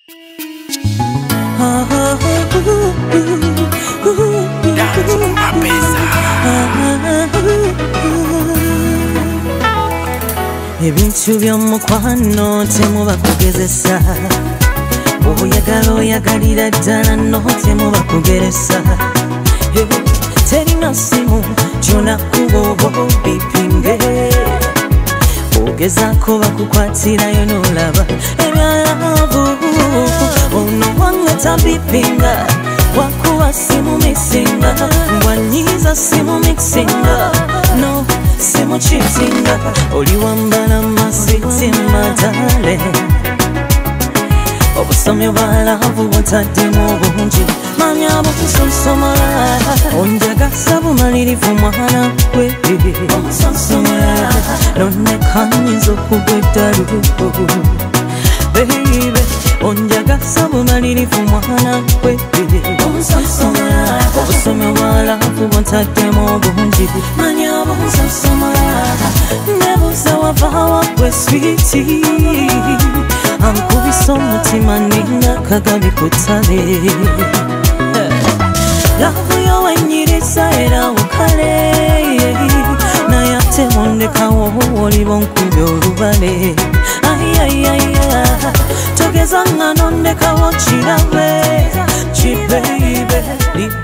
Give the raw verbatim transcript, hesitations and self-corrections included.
Ebintu by'omukwano temuba kugezesa, oyagala oyagalira ddala no temuba kugeresa. Terina simu gyonakuba oba bipinge, ogezaako bakukwatirayo n'olaba ebyalavu. Ono wange tabipinga, wakuba simu mixinga, wanyiza simu mixinga, no simu cheatinga. Oli wambala masiti madale, obusomyo bwalavu bwotaddemu obungi, manya bukusonsomala. Onjagasa bumalirivu mwana gwe onsonsomala, nonekanyiza okugwa eddalu. Baby, onjagasa bumalirivu mwana gwe onsonsomala, obusomyo bwalavu bwotaddemu obungi, manya bukusonsomala. Nebuuza wava gwe switi, ankubisa omutima nina kagabi ku ttale. Laavu yo wenyiriza era okale, naye ate ondekawo oliba onkubye olubale. Ayayaya, togeza nga nondekawo kirabe kibeibe.